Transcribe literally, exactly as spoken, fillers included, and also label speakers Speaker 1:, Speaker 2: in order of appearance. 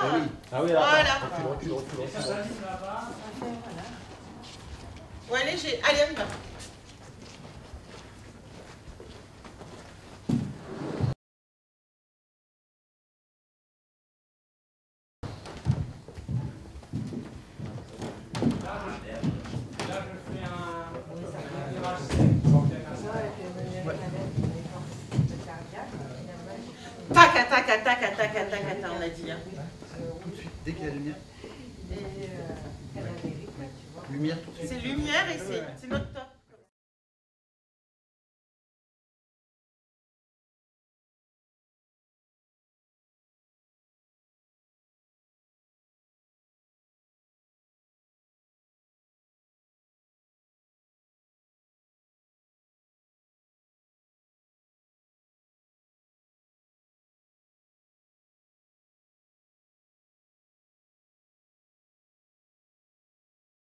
Speaker 1: oui. Ah oui, là.
Speaker 2: Voilà.
Speaker 1: Recule, recule, recule, recule.
Speaker 2: Ouais, léger. Allez, on y va. Tac, attaque, attaque, attaque, attaque, attaque, on a dit. Hein.
Speaker 3: Tout de suite, dès qu'il y a la lumière.
Speaker 2: Et, euh,
Speaker 3: Lumière tout de suite.
Speaker 2: c'est lumière et c'est notre